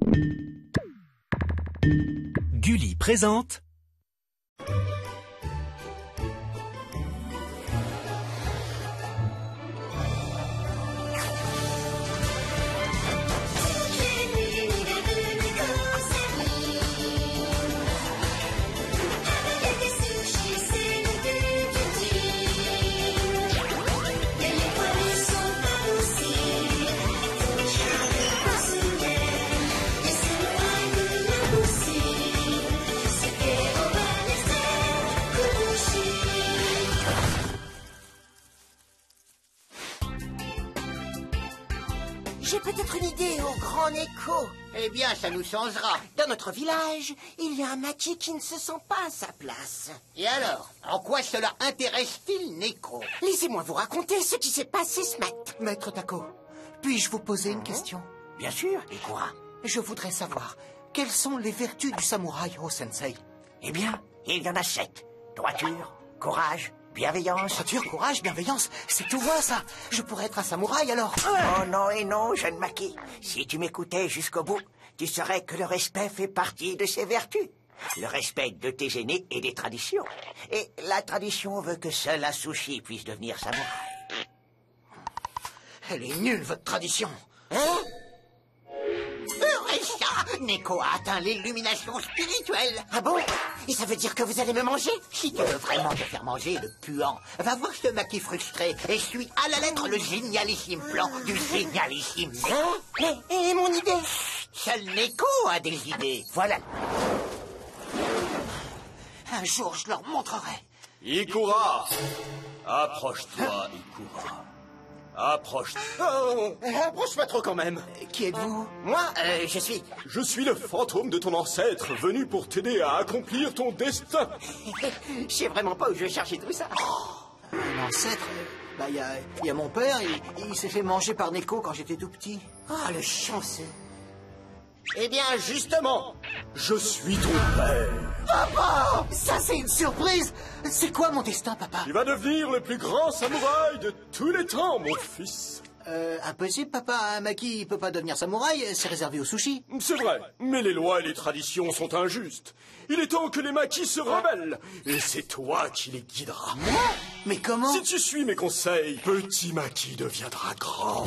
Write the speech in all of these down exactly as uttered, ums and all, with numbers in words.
Gulli présente J'ai peut-être une idée au grand Neko. Eh bien, ça nous changera. Dans notre village, il y a un Maki qui ne se sent pas à sa place. Et alors, en quoi cela intéresse-t-il Neko? Laissez-moi vous raconter ce qui s'est passé ce matin. Maître Tako, puis-je vous poser une question? Bien sûr, Ikura. Je voudrais savoir, quelles sont les vertus du samouraï, oh sensei? Eh bien, il y en a sept. Droiture, courage, bienveillance... Droiture, courage, bienveillance, c'est tout moi ça. Je pourrais être un samouraï alors. Oh non et non, jeune Maki. Si tu m'écoutais jusqu'au bout, tu saurais que le respect fait partie de ses vertus. Le respect de tes aînés et des traditions. Et la tradition veut que seul un sushi puisse devenir samouraï. Elle est nulle, votre tradition. Hein? Eureka! Neko a atteint l'illumination spirituelle. Ah bon? Et ça veut dire que vous allez me manger? Si tu veux vraiment te faire manger, le puant, va voir ce Maki frustré et suis à la lettre le génialissime plan du génialissime Neko. Hein? Et, et mon idée? Seul Neko a des idées. Voilà. Un jour, je leur montrerai. Ikura! Approche-toi, Ikura. Approche-toi. Oh, approche pas trop quand même. Qui êtes-vous? Moi, euh, je suis... Je suis le fantôme de ton ancêtre, venu pour t'aider à accomplir ton destin. Je sais vraiment pas où je vais chercher tout ça. Un ancêtre? Bah, il y a, y a mon père, il, il s'est fait manger par Neko quand j'étais tout petit. Ah, le chanceux. Eh bien, justement, Je suis ton père. Papa! Ça, c'est une surprise! C'est quoi mon destin, papa? Tu vas devenir le plus grand samouraï de tous les temps, mon fils. Euh, impossible, papa. Un Maki, il peut pas devenir samouraï, c'est réservé aux sushis. C'est vrai, mais les lois et les traditions sont injustes. Il est temps que les maquis se rebellent, et c'est toi qui les guideras. Mais comment? Si tu suis mes conseils, petit Maki deviendra grand.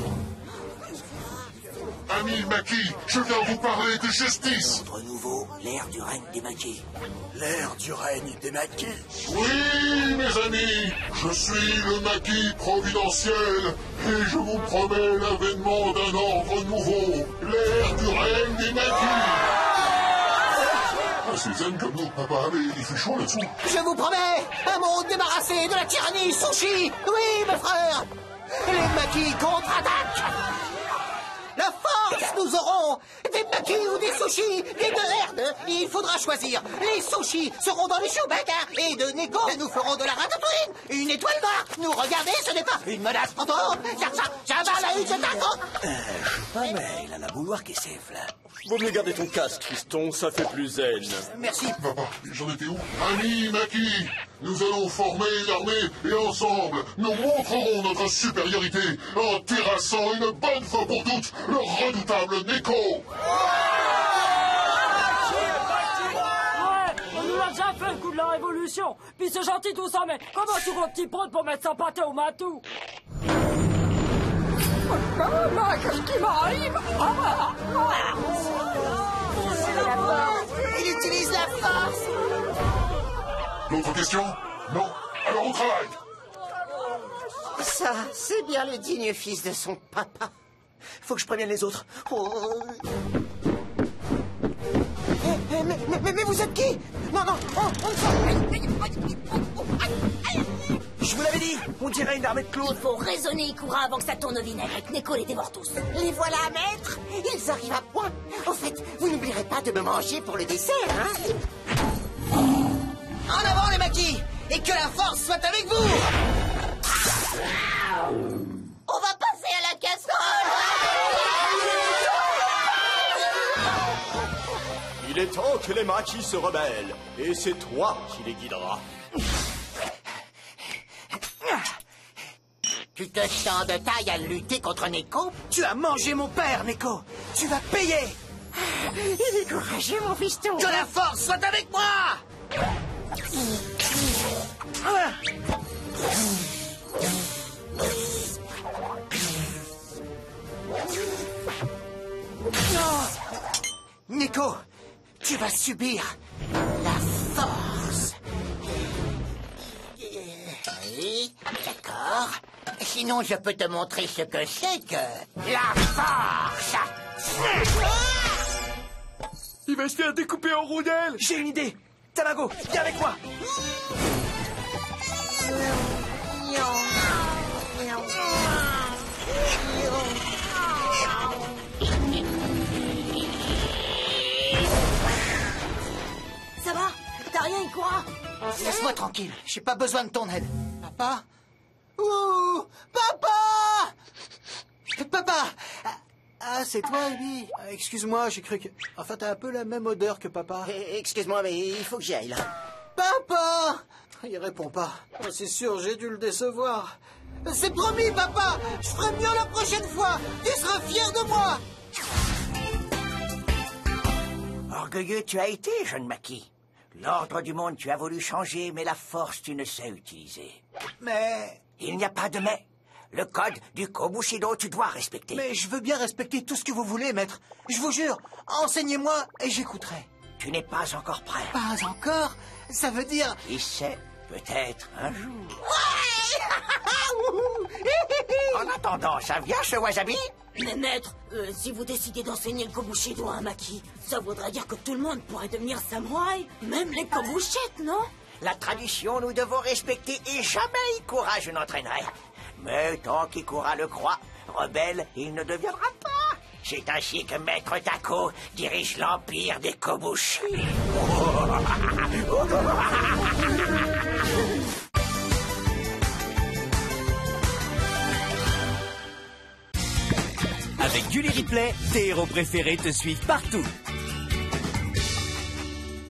Ami Maki, je viens vous parler de justice. renouveau, l'ère du règne des Maki. L'ère du règne des maquis. Oui, mes amis, je suis le Maki providentiel et je vous promets l'avènement d'un ordre nouveau, l'ère du règne des Maki. Ah, c'est zen comme nous, papa, mais il fait chaud là-dessous. Je vous promets un monde débarrassé de la tyrannie sushi. Oui, mes frères. Les Maki contre-attaquent. La force, nous aurons des Maki ou des sushis, des deux herdes. Il faudra choisir. Les sushis seront dans les Chewbacca et de Neko, nous ferons de la ratatouille. Une étoile d'or. Nous regardez, ce n'est pas une menace fantôme. Ça, ça, ça va la une, c'est un con. Euh, je sais pas, mais il a la bouilloire qui s'effle. Vaut mieux garder ton casque, fiston, ça fait plus zen. Merci. Papa, j'en étais où? Ami Maki, nous allons former une armée et ensemble, nous montrerons notre supériorité en terrassant une bonne fois pour toutes le redoutable Neko. Ouais, on nous a déjà fait le coup de la révolution. Puis c'est gentil tout ça, mais comment tu vois petit prône pour mettre sa pâté au matou? Maman, qu'est-ce qui m'arrive? Il utilise la force. D'autres questions? Non? Alors au travail. Ça, c'est bien le digne fils de son papa. Faut que je prévienne les autres. Oh. Eh, eh, mais, mais, mais vous êtes qui? Non, non, oh, on Je vous l'avais dit, on dirait une armée de clowns. Il faut raisonner Ikura avant que ça tourne au vinaigre et que Neko les dévore tous. Les voilà, maître. Ils arrivent à point. Au fait, vous n'oublierez pas de me manger pour le dessert, hein? En avant, les maquis. Et que la force soit avec vous. On va passer à la casserole. Il est temps que les maquis se rebellent, et c'est toi qui les guideras. Tu te sens de taille à lutter contre Neko? Tu as mangé mon père, Neko. Tu vas payer. Il est courageux, mon fiston. Que la force soit avec moi! Nico, tu vas subir la force. Oui, d'accord. Sinon, je peux te montrer ce que c'est que La force. Il va se faire découper en rondelles. J'ai une idée. Tamago, viens avec moi. Ça va? T'as rien, Ikura? Laisse-moi tranquille, j'ai pas besoin de ton aide. Papa? Ouh! Papa! Papa! Ah, ah, c'est toi, Abby? Ah, excuse-moi, j'ai cru que... Enfin, t'as un peu la même odeur que papa. Eh, excuse-moi, mais il faut que j'y aille, là. Papa! Il répond pas. Oh, c'est sûr, j'ai dû le décevoir. C'est promis, papa! Je ferai mieux la prochaine fois! Tu seras fier de moi! Orgueilleux tu as été, jeune Maki. L'ordre du monde tu as voulu changer, mais la force tu ne sais utiliser. Mais... Il n'y a pas de mais. Le code du Kobushido tu dois respecter. Mais je veux bien respecter tout ce que vous voulez, maître. Je vous jure, enseignez-moi et j'écouterai. Tu n'es pas encore prêt. Pas encore? Ça veut dire... Qui sait, peut-être un jour. En attendant, ça vient chez Wasabi? Mais maître, euh, si vous décidez d'enseigner le Kobushido à un Maki, ça voudrait dire que tout le monde pourrait devenir samouraï, même les Kobushettes, non? La tradition nous devons respecter et jamais Ikura je n'entraînerai. Mais tant qu'Ikura le croit, rebelle, il ne deviendra pas. C'est ainsi que Maître Tako dirige l'empire des Kobushi. Avec Gulli Replay, tes héros préférés te suivent partout.